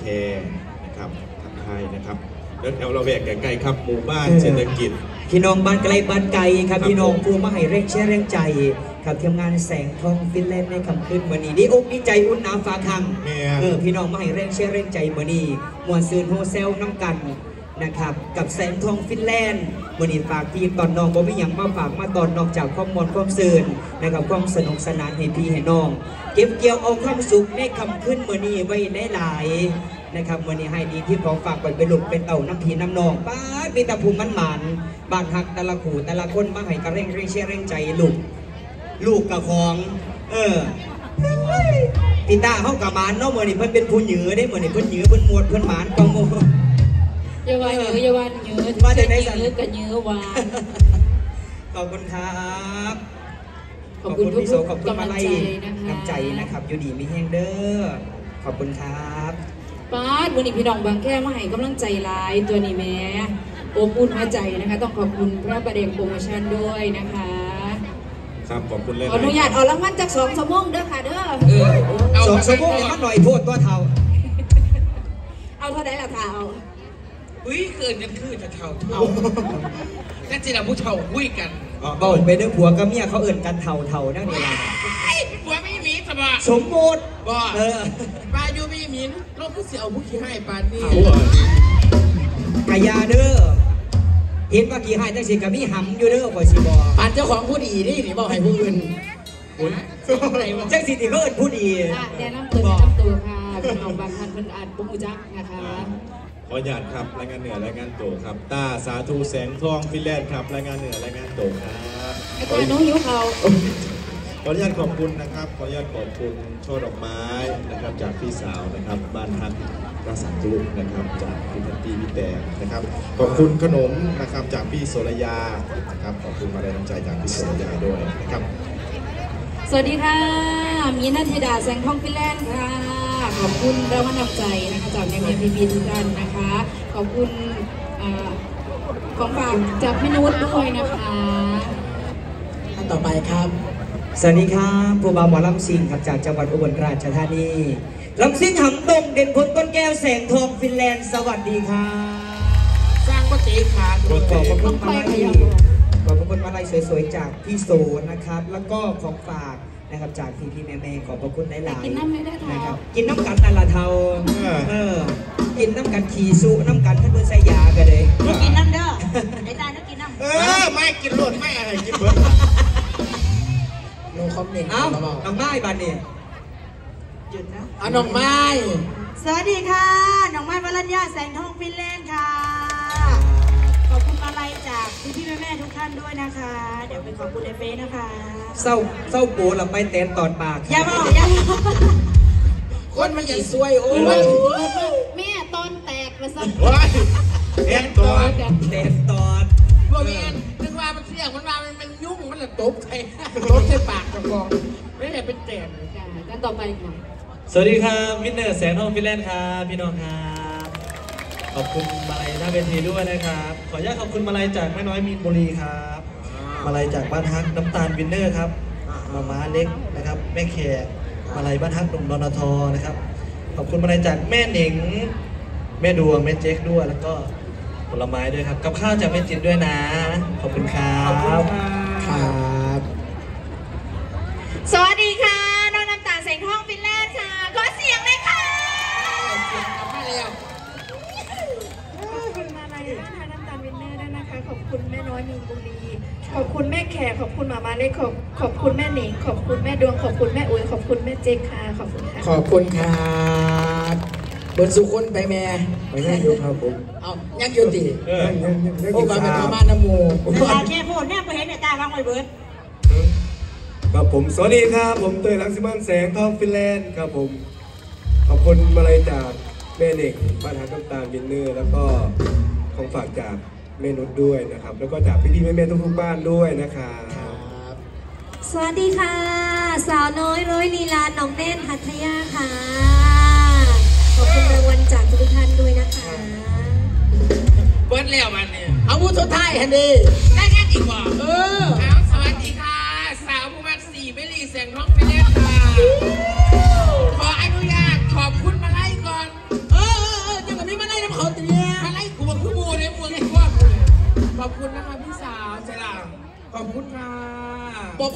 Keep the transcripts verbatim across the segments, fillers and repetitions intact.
นะครับทักทายนะครับแล้วแถวเราแวกใกล้ๆครับหมู่บ้านเศรษฐกิจพี่น้องบ้านไกลบ้านไกลครับพี่น้องผู้มาให้แรงเชื่อแรงใจครับทีมงานแสงทองฟินแลนด์ในคำคืนวันนี้ดีอกดีใจอุ่นหนาฟ้าคังเออพี่น้องมาให้แรงเชื่อแรงใจวันนี้มวลซืนโฮเซลน้ำกันนะครับกับแสงทองฟินแลนด์วันนี้ฝากพี่ตอนน้องบ่มีหยังมาฝากมาตอนนอกจากความมวลความซืนนะครับความสนุกสนานให้พี่ให้น้องเก็บเกี่ยวเอาความสุขในคำคืนวันนี้ไว้ได้หลายนะครับวันนี้ให้ดีที่ขอฝากไปเป็นลูกเป็นเต่าน้ำพีน้ำนองป้ามีตาภูมิมันหมันบ้านหักแต่ละขู่แต่ละคนมาให้กระเร่งเร่งเชี่ยเร่งใจลูกลูกกับของเออปีตาเขากับหมานเนาะเมื่อนี่เพิ่นเป็นผู้หยือได้เมื่อนี่เพิ่นหยือเพิ่นมวดเพิ่นหมานกองโมอย่าว่าหยืออย่าว่าหยือว่าจะได้หยือกับหยือวานขอบคุณครับขอบคุณพี่โสขอบคุณมาลัยน้ำใจนะครับอยู่ดีมีแห้งเด้อขอบคุณครับป้าวันนี้พี่น้องบางแค่มาให้กำลังใจหลายตัวนี้แม่อบอุ่นหัวใจนะคะต้องขอบคุณพระประเด็นโปรโมชั่นด้วยนะคะครับขอบคุณเลยขออนุญาตเอารางวัลจากสองชั่วโมงเด้อค่ะเด้อสองชั่วโมงเนี่ยมันหน่อยโทษตัวเท่าเอาเท่าไหร่ละเท่าอุ้ยเกินกันคือจะเท่าเท่าแค่จีนผู้เท่าคุยกันเบาไปเด้อผัวกับเมียเขาเอิ่นกันเท่าเท่านั่นเองไอ้ผัวไม่มีสบายสมบูรณ์บ่เออปลาอยู่ไม่มีเราก็เสียเอาผู้ขี้ให้ปานนี่กายาเด้อเห็นว่ากี่ให้ตั้งสิกับมีหำอยู่เด้อบ่สิบ่ปานเจ้าของผู้ดีนี่นี่บอกให้ผู้อื่นจังสิที่เขาเอิ้นผู้ดีแนะนำตัวแนะนำตัวค่ะพี่น้องบางท่านเพิ่นอ่านปุ๊บจักนะคะขออนุญาตครับรายงานเหนือรายงานโตครับต้าสาธุแสงทองฟินแลนด์ครับรายงานเหนือรายงานโตครับไอ้ตัวน้องหิวเขาขออนุญาตขอบคุณนะครับขออนุญาตขอบคุณช่อดอกไม้นะครับจากพี่สาวนะครับบ้านฮักรักษาจุกนะครับจากพี่ทันตีพี่แดงนะครับขอบคุณขนมนะครับจากพี่โสระยานะครับขอบคุณมาแรงน้ำใจจากพี่โสระยาด้วยนะครับสวัสดีค่ะมีนาธิดาแสงทองฟินแลนด์ค่ะขอบคุณรางวัลนำใจนะคะจากแม่พีพีทุกท่านนะคะขอบคุณของฝากจากพี่นุชด้วยนะคะท่านต่อไปครับสวัสดีครับผู้บ่าวหมอลำซิงครับจากจังหวัดอุบลราชธานีลำซิงหำดงเด่นพลต้นแก้วแสงทองฟินแลนด์สวัสดีครับสร้างปฏิขาขอบคุณมาลัยขอบคุณมาลัยสวยๆจากพี่โซนะครับแล้วก็ของฝากนะครับจากพี่พี่แม่แม่ขอบพระคุณหลายๆกินน้ำไม่ได้นะครับกินน้ำกันนั่นละเทาเออกินน้ำกันขี่สุน้ำกันท่านเพื่อนใส่ยากันเลยกินน้ำเด้อไอ้ตาต้องกินน้ำเออไม่กินหลดไม่อะไรกินเบิร์ดโนคอมเมนต์เอาน้องไม้บานนี่หยุดนะเอาน้องไม้สวัสดีค่ะน้องไม้วรัญญาแสงทองฟินแลนด์ค่ะขอบคุณมาลัยจากพี่พี่แม่แม่ทุกท่านด้วยนะคะเดี๋ยวไปขอบคุณในเฟซนะคะเศร้าเศร้าโกเราไปเต้นตอดปากอย่าบอกอย่าบอกคนมันอย่าซวยโอ้ยแม่ตอนแตกมาซะเต้นตอดเต้นตอดพวกนี้นึกว่ามันเสี่ยงมันมามันยุ่งมันจะตบใครตบใส่ปากกระกองไม่ได้เป็นแตกกันต่อไปค่ะสวัสดีครับวินเนอร์แสงทองฟินแลนด์ครับพี่น้องครับขอบคุณมาลัยหน้าเวทีด้วยนะครับขออนุญาตขอบคุณมาลัยจากแม่น้อยมีนบุรีครับมาลัยจากบ้านฮักน้ำตาลวินเนอร์ครับมาม้าเล็กนะครับแม่แขกมาลัยบ้านฮักหนุ่มนนทนะครับขอบคุณมาลัยจากแม่หนิงแม่ดวงแม่เจ๊กด้วยแล้วก็ผลไม้ด้วยครับกับข้าวจากแม่จินด้วยนะขอบคุณครับครับสวัสดีค่ะน้องน้ำตาลแสงทองฟินแลนด์ค่ะขอเสียงเลยค่ะเสียงกลับมาแล้วขอบคุณมาลัยนะคะน้ำตาลวินเนอร์ด้วยนะคะขอบคุณแม่น้อยมีนบุรีขอบคุณแม่แขกขอบคุณหมามาเล็กขอบขอบคุณแม่หนิงขอบคุณแม่ดวงขอบคุณแม่อุ๋ยขอบคุณแม่เจ๊กค่ะขอบคุณค่ะขอบคุณครับเบิร์นสุขุนไปแม่ไปแม่อยู่ครับผมเอายังอยู่ตีโอ้บาเป็นธรรมะนโมตาแค่พูดเนี่ยไปเห็นแต่ตาบ้างไว้เบิร์ดครับผมสวัสดีครับผมเตยรังสิมันแสงทองฟินแลนด์ครับผมขอบคุณมาลัยจากแม่เด็กบ้านฮักน้ำตาลวินเนอร์แล้วก็ของฝากจากแม่นุชด้วยนะครับแล้วก็จากพี่ๆแม่ๆทุกๆบ้านด้วยนะครับสวัสดีค่ะสาวน้อยร้อยลีลาน้องแน่นหัตถยาค่ะขอบคุณรางวัลจากทุกท่านด้วยนะคะเบิร์ดแล้วมันเนี่ยเอาพูดสุดท้ายฮันดีได้แค่อีกว่าเออเอาสวัสดีค่ะสาวผู้มักสี่เมลี่แสงทองฟินแลนด์ค่ะขออนุญาตขอบคุณมาไล่ก่อนเออ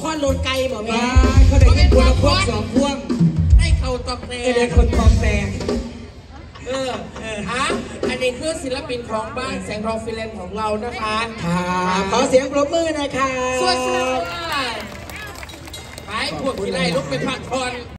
รโลนไก่บอกแม่มาเขาได้กินคนละพวงสองพวงได้เข่าตอกแตเออได้คนทองแดงเออฮะอันนี้คือศิลปินของบ้านแสงทองฟิลเลนของเรานะคะค่ะขอเสียงปรบมือนะคะสวัสดีค่ะไปพวกที่ไล่ลุกไปพักผ่อน